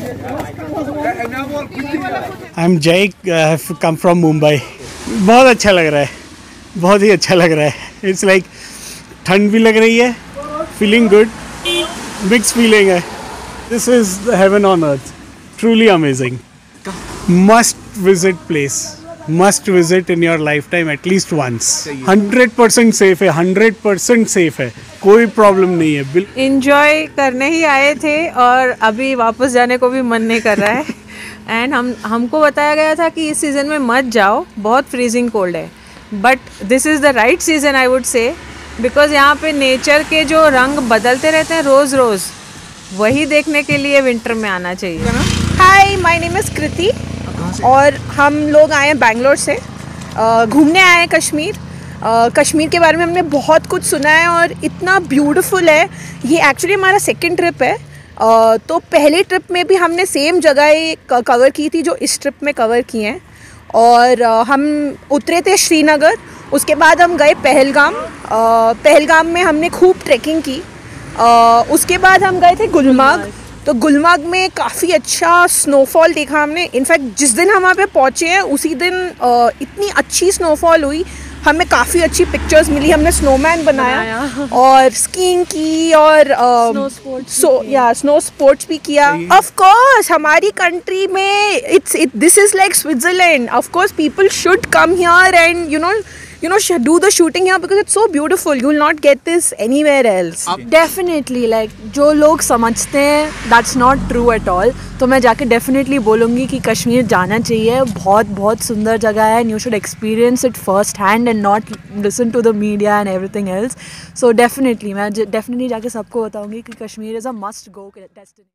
I'm Jake. I have come from Mumbai. बहुत अच्छा लग रहा है, बहुत ही अच्छा लग रहा है. It's like ठंड भी लग रही है, feeling good, mixed feeling है. This is heaven on earth. Truly amazing. Must visit place. Must visit in your lifetime at least once. 100% safe है, 100% safe है, कोई प्रॉब्लम नहीं है. इंजॉय करने ही आए थे और अभी वापस जाने को भी मन नहीं कर रहा है. एंड हमको बताया गया था कि इस सीज़न में मत जाओ, बहुत फ्रीजिंग कोल्ड है. But this is the right season I would say, because यहाँ पे नेचर के जो रंग बदलते रहते हैं रोज़ रोज़, वही देखने के लिए विंटर में आना चाहिए. Hi, my name is Kriti और हम लोग आए हैं बैंगलोर से. घूमने आए हैं कश्मीर. कश्मीर के बारे में हमने बहुत कुछ सुना है और इतना ब्यूटीफुल है. ये एक्चुअली हमारा सेकंड ट्रिप है. तो पहले ट्रिप में भी हमने सेम जगह कवर की थी जो इस ट्रिप में कवर की हैं. और हम उतरे थे श्रीनगर, उसके बाद हम गए पहलगाम. पहलगाम में हमने खूब ट्रैकिंग की. उसके बाद हम गए थे गुलमर्ग. तो गुलमर्ग में काफ़ी अच्छा स्नोफॉल देखा हमने. इनफैक्ट जिस दिन हम वहाँ पे पहुँचे हैं उसी दिन इतनी अच्छी स्नोफॉल हुई, हमें काफ़ी अच्छी पिक्चर्स मिली. हमने स्नोमैन बनाया और स्कीइंग की और स्नो स्पोर्ट्स भी किया. ऑफ कोर्स हमारी कंट्री में this is like Switzerland. Of course people should come here and you know do the shooting here because it's so beautiful. You will not get this anywhere else. Definitely like जो लोग समझते हैं that's not true at all. तो मैं जाके definitely बोलूँगी कि कश्मीर जाना चाहिए. बहुत बहुत सुंदर जगह है and you should experience it first hand and not listen to the media and everything else. So definitely मैं डेफिनेटली जाके सबको बताऊँगी कि Kashmir is a must go destination.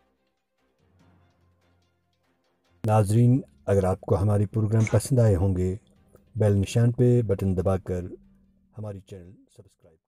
नाजरीन, अगर आपको हमारी प्रोग्राम पसंद आए होंगे, बेल निशान पे बटन दबाकर हमारी चैनल सब्सक्राइब